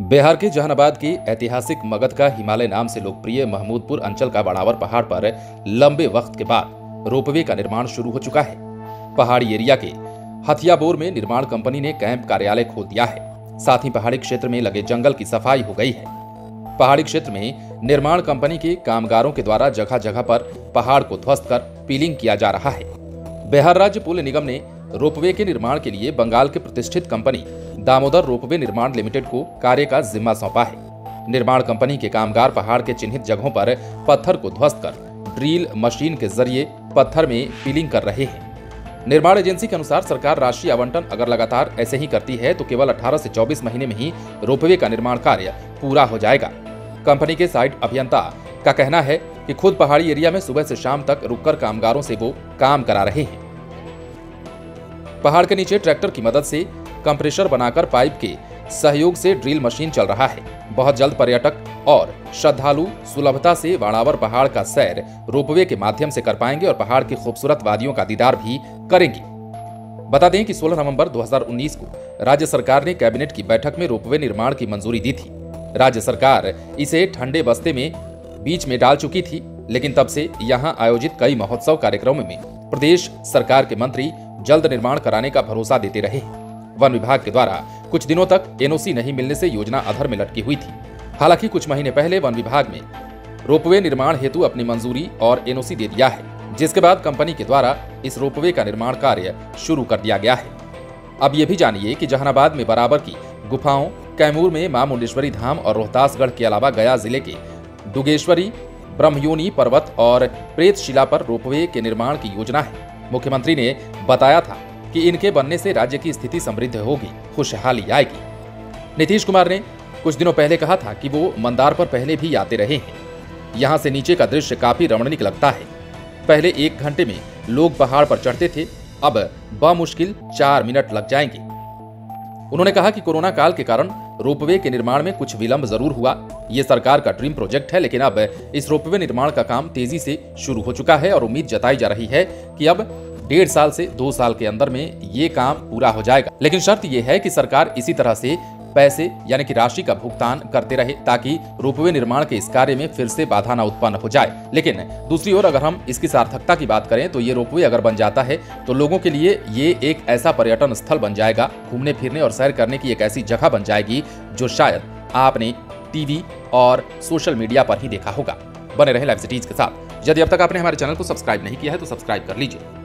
बिहार के जहानाबाद की ऐतिहासिक मगध का हिमालय नाम से लोकप्रिय महमूदपुर अंचल का बाणावर पहाड़ पर लंबे वक्त के बाद रोपवे का निर्माण शुरू हो चुका है। पहाड़ी एरिया के हथियाबोर में निर्माण कंपनी ने कैंप कार्यालय खोल दिया है। साथ ही पहाड़ी क्षेत्र में लगे जंगल की सफाई हो गई है। पहाड़ी क्षेत्र में निर्माण कंपनी के कामगारों के द्वारा जगह जगह पर पहाड़ को ध्वस्त कर पीलिंग किया जा रहा है। बिहार राज्य पुल निगम ने रोपवे के निर्माण के लिए बंगाल के प्रतिष्ठित कंपनी दामोदर रोपवे निर्माण लिमिटेड को कार्य का जिम्मा सौंपा है। निर्माण कंपनी के कामगार पहाड़ के चिन्हित जगहों पर पत्थर को ध्वस्त कर ड्रिल मशीन के जरिए पत्थर में पीलिंग कर रहे हैं। निर्माण एजेंसी के अनुसार सरकार राशि आवंटन अगर लगातार ऐसे ही करती है तो केवल 18 से 24 महीने में ही रोपवे का निर्माण कार्य पूरा हो जाएगा। कंपनी के साइट अभियंता का कहना है कि खुद पहाड़ी एरिया में सुबह से शाम तक रुककर कामगारों से वो काम करा रहे हैं। पहाड़ के नीचे ट्रैक्टर की मदद से कंप्रेसर बनाकर पाइप के सहयोग से ड्रिल मशीन चल रहा है। बहुत जल्द पर्यटक और श्रद्धालु सुलभता से बाणावर पहाड़ का सैर रोपवे के माध्यम से कर पाएंगे और पहाड़ की खूबसूरत वादियों का दीदार भी करेंगे। बता दें कि 16 नवंबर 2019 को राज्य सरकार ने कैबिनेट की बैठक में रोपवे निर्माण की मंजूरी दी थी। राज्य सरकार इसे ठंडे बस्ते में बीच में डाल चुकी थी, लेकिन तब से यहां आयोजित कई महोत्सव कार्यक्रमों में प्रदेश सरकार के मंत्री जल्द निर्माण कराने का भरोसा देते रहे। वन विभाग के द्वारा कुछ दिनों तक एनओसी नहीं मिलने से योजना अधर में लटकी हुई थी। हालांकि कुछ महीने पहले वन विभाग ने रोपवे निर्माण हेतु अपनी मंजूरी और एनओसी दे दिया है, जिसके बाद कंपनी के द्वारा इस रोपवे का निर्माण कार्य शुरू कर दिया गया है। अब ये भी जानिए कि जहानाबाद में बराबर की गुफाओं, कैमूर में मां मुंडेश्वरी धाम और रोहतासगढ़ के अलावा गया जिले के डुगेश्वरी, ब्रह्मयोनी पर्वत और प्रेतशिला पर रोपवे के निर्माण की योजना है। मुख्यमंत्री ने बताया था कि इनके बनने से राज्य की स्थिति समृद्ध होगी, खुशहाली आएगी। नीतीश कुमार ने कुछ दिनों पहले कहा था कि वो मंदार पर पहले भी आते रहे हैं। यहाँ से नीचे का दृश्य काफी रमणीक लगता है। पहले 1 घंटे में लोग पहाड़ पर चढ़ते थे, अब बमुश्किल 4 मिनट लग जाएंगे। उन्होंने कहा कि कोरोना काल के कारण रोपवे के निर्माण में कुछ विलंब जरूर हुआ। ये सरकार का ड्रीम प्रोजेक्ट है, लेकिन अब इस रोपवे निर्माण का काम तेजी से शुरू हो चुका है और उम्मीद जताई जा रही है कि अब 1.5 साल से 2 साल के अंदर में ये काम पूरा हो जाएगा। लेकिन शर्त यह है कि सरकार इसी तरह से पैसे यानी कि राशि का भुगतान करते रहे, ताकि रोपवे निर्माण के इस कार्य में फिर से बाधा न उत्पन्न हो जाए। लेकिन दूसरी ओर अगर हम इसकी सार्थकता की बात करें तो ये रोपवे अगर बन जाता है तो लोगों के लिए ये एक ऐसा पर्यटन स्थल बन जाएगा, घूमने फिरने और सैर करने की एक ऐसी जगह बन जाएगी जो शायद आपने टीवी और सोशल मीडिया पर ही देखा होगा। बने रहे लाइव सिटीज के साथ। यदि अब तक आपने हमारे चैनल को सब्सक्राइब नहीं किया है तो सब्सक्राइब कर लीजिए।